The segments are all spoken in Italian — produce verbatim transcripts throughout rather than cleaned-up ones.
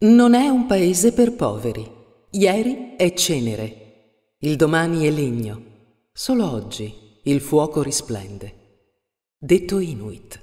Non è un paese per poveri. Ieri è cenere, il domani è legno. Solo oggi il fuoco risplende. Detto Inuit.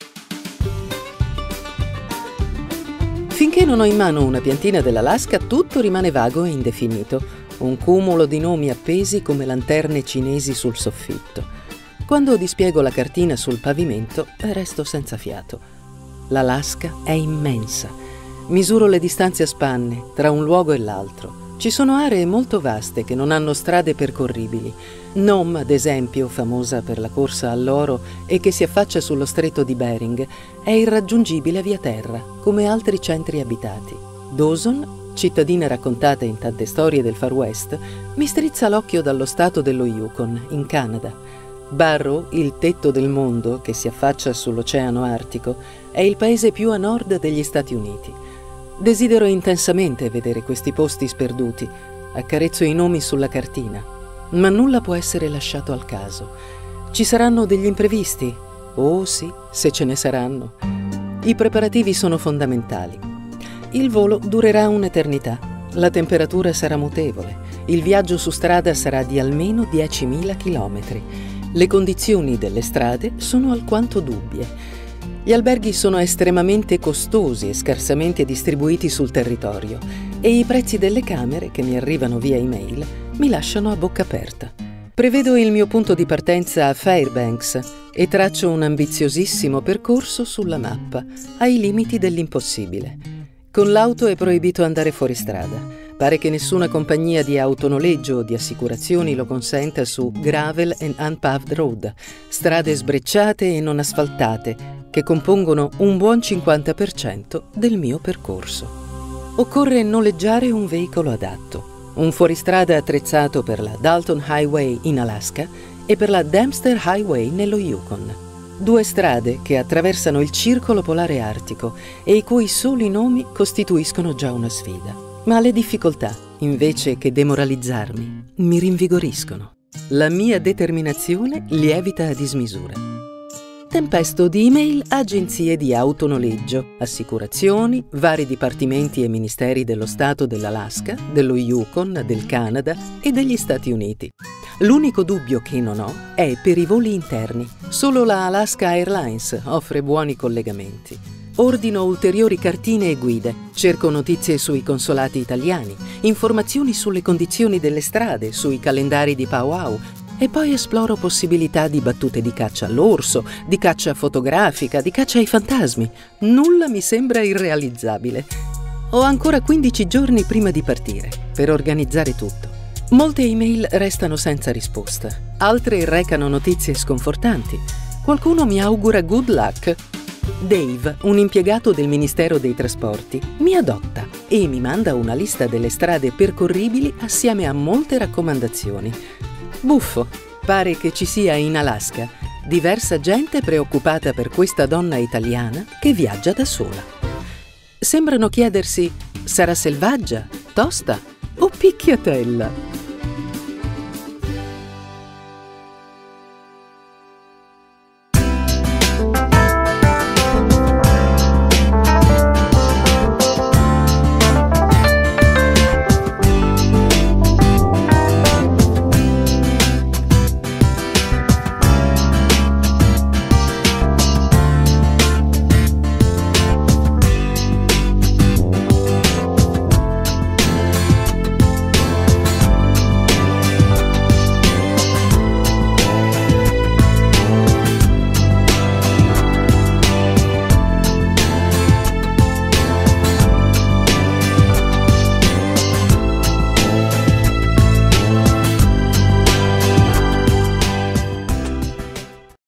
Finché non ho in mano una piantina dell'Alaska, tutto rimane vago e indefinito, un cumulo di nomi appesi come lanterne cinesi sul soffitto. Quando dispiego la cartina sul pavimento, resto senza fiato. L'Alaska è immensa. Misuro le distanze a spanne tra un luogo e l'altro. Ci sono aree molto vaste che non hanno strade percorribili. Nome, ad esempio, famosa per la corsa all'oro e che si affaccia sullo stretto di Bering, è irraggiungibile via terra, come altri centri abitati. Dawson, cittadina raccontata in tante storie del Far West, mi strizza l'occhio dallo stato dello Yukon, in Canada. Barrow, il tetto del mondo che si affaccia sull'Oceano Artico, è il paese più a nord degli Stati Uniti. Desidero intensamente vedere questi posti sperduti, accarezzo i nomi sulla cartina, ma nulla può essere lasciato al caso. Ci saranno degli imprevisti? Oh sì, se ce ne saranno. I preparativi sono fondamentali. Il volo durerà un'eternità, la temperatura sarà mutevole, il viaggio su strada sarà di almeno diecimila chilometri. Le condizioni delle strade sono alquanto dubbie. Gli alberghi sono estremamente costosi e scarsamente distribuiti sul territorio e i prezzi delle camere, che mi arrivano via email, mi lasciano a bocca aperta. Prevedo il mio punto di partenza a Fairbanks e traccio un ambiziosissimo percorso sulla mappa, ai limiti dell'impossibile. Con l'auto è proibito andare fuori strada. Pare che nessuna compagnia di autonoleggio o di assicurazioni lo consenta su gravel and unpaved road, strade sbrecciate e non asfaltate, che compongono un buon cinquanta per cento del mio percorso. Occorre noleggiare un veicolo adatto, un fuoristrada attrezzato per la Dalton Highway in Alaska e per la Dempster Highway nello Yukon. Due strade che attraversano il circolo polare artico e i cui soli nomi costituiscono già una sfida. Ma le difficoltà, invece che demoralizzarmi, mi rinvigoriscono. La mia determinazione lievita a dismisura. Tempesto di email a agenzie di autonoleggio, assicurazioni, vari dipartimenti e ministeri dello Stato dell'Alaska, dello Yukon, del Canada e degli Stati Uniti. L'unico dubbio che non ho è per i voli interni. Solo la Alaska Airlines offre buoni collegamenti. Ordino ulteriori cartine e guide, cerco notizie sui consolati italiani, informazioni sulle condizioni delle strade, sui calendari di powwow, e poi esploro possibilità di battute di caccia all'orso, di caccia fotografica, di caccia ai fantasmi. Nulla mi sembra irrealizzabile. Ho ancora quindici giorni prima di partire per organizzare tutto. Molte email restano senza risposta, altre recano notizie sconfortanti. Qualcuno mi augura good luck. Dave, un impiegato del Ministero dei Trasporti, mi adotta e mi manda una lista delle strade percorribili assieme a molte raccomandazioni. Buffo, pare che ci sia in Alaska diversa gente preoccupata per questa donna italiana che viaggia da sola. Sembrano chiedersi: sarà selvaggia, tosta o picchiatella?